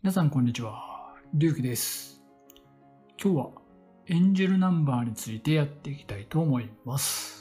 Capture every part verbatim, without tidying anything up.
皆さんこんにちは、りゅうきです。今日はエンジェルナンバーについてやっていきたいと思います。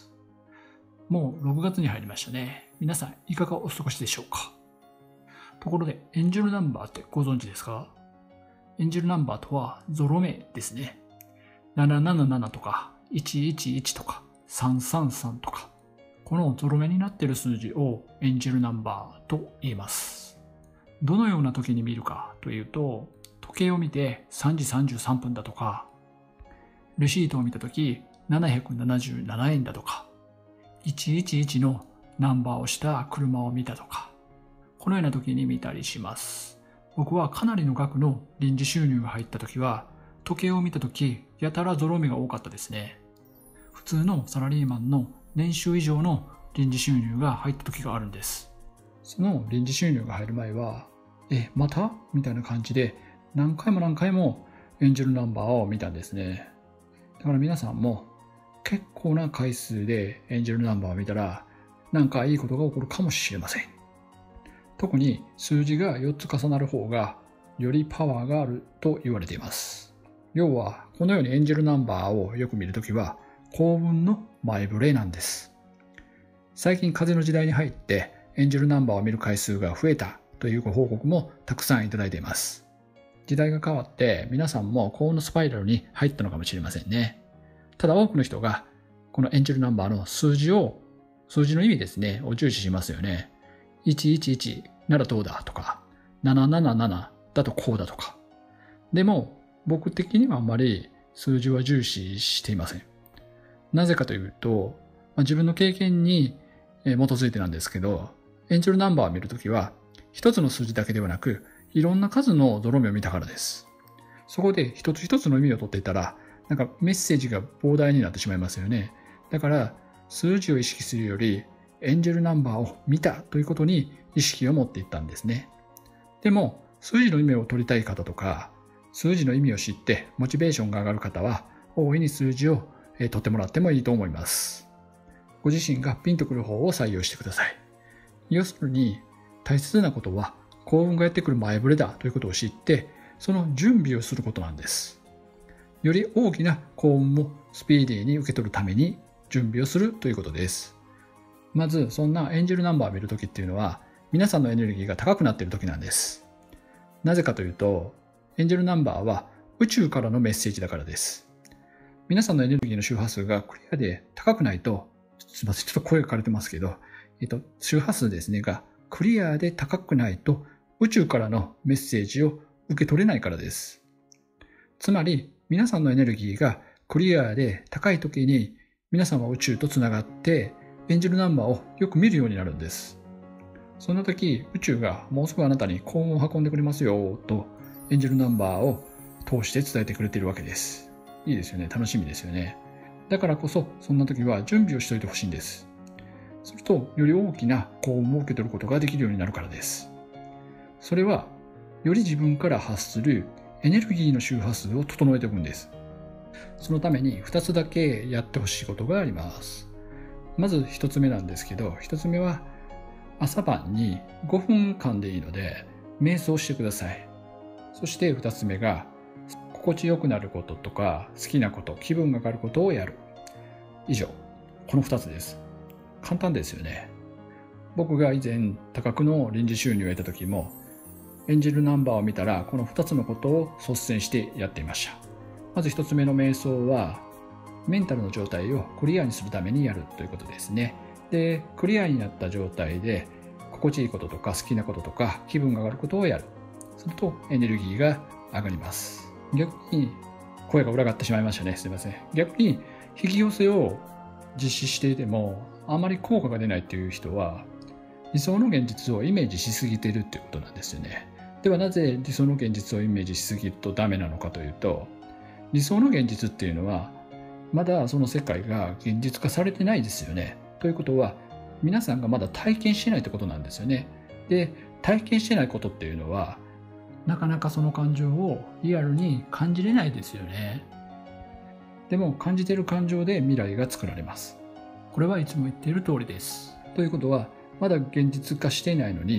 もうろくがつに入りましたね。皆さんいかがお過ごしでしょうか。ところでエンジェルナンバーってご存知ですか？エンジェルナンバーとはゾロ目ですね。なななななとかいちいちいちとかさんさんさんとか、このゾロ目になっている数字をエンジェルナンバーと言います。どのような時に見るかというと、時計を見てさんじさんじゅうさんぷんだとか、レシートを見た時ななひゃくななじゅうななえんだとか、いちいちいちのナンバーをした車を見たとか、このような時に見たりします。僕はかなりの額の臨時収入が入った時は、時計を見た時やたらゾロ目が多かったですね。普通のサラリーマンの年収以上の臨時収入が入った時があるんです。その臨時収入が入る前は、え、またみたいな感じで何回も何回もエンジェルナンバーを見たんですね。だから皆さんも結構な回数でエンジェルナンバーを見たら何かいいことが起こるかもしれません。特に数字がよっつ重なる方がよりパワーがあると言われています。要はこのようにエンジェルナンバーをよく見るときは幸運の前触れなんです。最近風の時代に入ってエンジェルナンバーを見る回数が増えたというご報告もたくさんいただいています。時代が変わって皆さんも幸運のスパイラルに入ったのかもしれませんね。ただ多くの人がこのエンジェルナンバーの数字を、数字の意味ですね、を重視しますよね。いちいちいちならどうだとか、ななななななだとこうだとか。でも僕的にはあんまり数字は重視していません。なぜかというと、まあ、自分の経験に基づいてなんですけど、エンジェルナンバーを見るときは一つの数字だけではなく、いろんな数のゾロ目を見たからです。そこで一つ一つの意味を取っていたら、なんかメッセージが膨大になってしまいますよね。だから数字を意識するより、エンジェルナンバーを見たということに意識を持っていったんですね。でも数字の意味を取りたい方とか、数字の意味を知ってモチベーションが上がる方は、大いに数字を取ってもらってもいいと思います。ご自身がピンとくる方を採用してください。要するに大切なことは幸運がやってくる前触れだということを知って、その準備をすることなんです。より大きな幸運もスピーディーに受け取るために準備をするということです。まずそんなエンジェルナンバーを見るときっていうのは、皆さんのエネルギーが高くなっているときなんです。なぜかというと、エンジェルナンバーは宇宙からのメッセージだからです。皆さんのエネルギーの周波数がクリアで高くないと、すみません、ちょっと声が枯れてますけど、えっと、周波数ですねがクリアで高くないと宇宙からのメッセージを受け取れないからです。つまり皆さんのエネルギーがクリアで高い時に皆さんは宇宙とつながってエンジェルナンバーをよく見るようになるんです。そんな時宇宙がもうすぐあなたに幸運を運んでくれますよとエンジェルナンバーを通して伝えてくれているわけです。いいですよね。楽しみですよね。だからこそそんな時は準備をしておいてほしいんです。するとより大きな幸運を受け取ることができるようになるからです。それはより自分から発するエネルギーの周波数を整えておくんです。そのためにふたつだけやってほしいことがあります。まずひとつめなんですけど、ひとつめは朝晩にごふんかんでいいので瞑想してください。そしてふたつめが心地よくなることとか好きなこと、気分が上がることをやる。以上、このふたつです。簡単ですよね。僕が以前多額の臨時収入を得た時もエンジェルナンバーを見たらこのふたつのことを率先してやっていました。まずひとつめの瞑想はメンタルの状態をクリアにするためにやるということですね。で、クリアになった状態で心地いいこととか好きなこととか気分が上がることをやる。するとエネルギーが上がります。逆に声が裏返ってしまいましたね。すいません。逆に引き寄せを実施していてもあまり効果が出ないっていう人は理想の現実をイメージしすぎているっていうことなんですよね。ではなぜ理想の現実をイメージしすぎるとダメなのかというと、理想の現実っていうのはまだその世界が現実化されてないですよね。ということは皆さんがまだ体験してないってことなんですよね。で、体験してないことっていうのはなかなかその感情をリアルに感じれないですよね。でも感じている感情で未来が作られます。これはいつも言っている通りです。ということはまだ現実化していないのに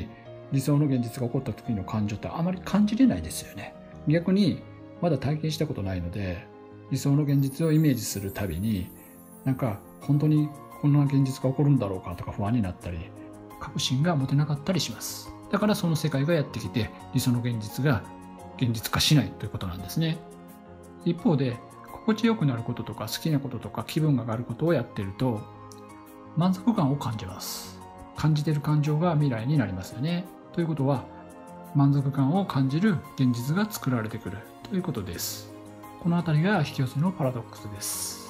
理想の現実が起こった時の感情ってあまり感じれないですよね。逆にまだ体験したことないので、理想の現実をイメージするたびに、なんか本当にこんな現実が起こるんだろうかとか不安になったり、確信が持てなかったりします。だからその世界がやってきて、理想の現実が現実化しないということなんですね。一方で、心地よくなることとか好きなこととか気分が上がることをやっていると、満足感を感じます。感じている感情が未来になりますよね。ということは、満足感を感じる現実が作られてくるということです。このあたりが引き寄せのパラドックスです。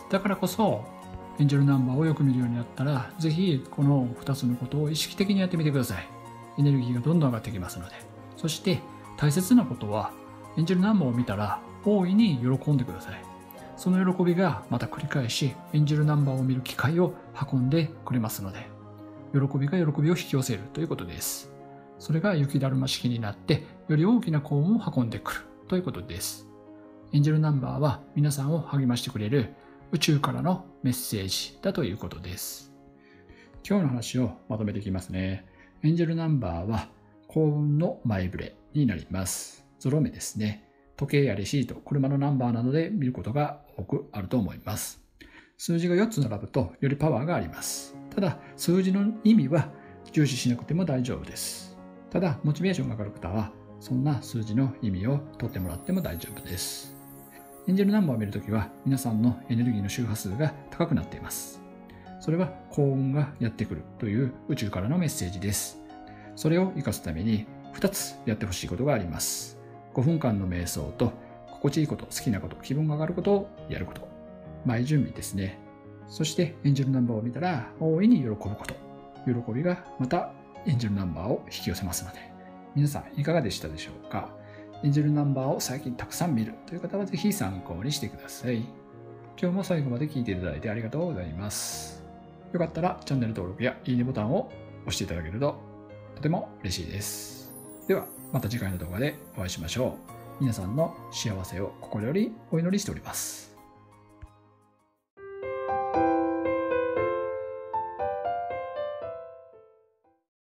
だからこそ、エンジェルナンバーをよく見るようになったら、ぜひこのふたつのことを意識的にやってみてください。エネルギーがどんどん上がってきますので。そして大切なことは、エンジェルナンバーを見たら大いに喜んでください。その喜びがまた繰り返し、エンジェルナンバーを見る機会を運んでくれますので、喜びが喜びを引き寄せるということです。それが雪だるま式になって、より大きな幸運を運んでくるということです。エンジェルナンバーは皆さんを励ましてくれる宇宙からのメッセージだということです。今日の話をまとめていきますね。エンジェルナンバーは幸運の前触れになります。ゾロ目ですね。時計やレシート、車のナンバーなどで見ることが多くあると思います。数字がよっつ並ぶとよりパワーがあります。ただ、数字の意味は重視しなくても大丈夫です。ただ、モチベーションが上がる方は、そんな数字の意味を取ってもらっても大丈夫です。エンジェルナンバーを見るときは、皆さんのエネルギーの周波数が高くなっています。それは幸運がやってくるという宇宙からのメッセージです。それを活かすためにふたつやってほしいことがあります。ごふんかんの瞑想と、心地いいこと、好きなこと、気分が上がることをやること。前準備ですね。そしてエンジェルナンバーを見たら大いに喜ぶこと。喜びがまたエンジェルナンバーを引き寄せますので、皆さんいかがでしたでしょうか。エンジェルナンバーを最近たくさん見るという方はぜひ参考にしてください。今日も最後まで聞いていただいてありがとうございます。よかったらチャンネル登録やいいねボタンを押していただけるととても嬉しいです。ではまた次回の動画でお会いしましょう。皆さんの幸せを心よりお祈りしております。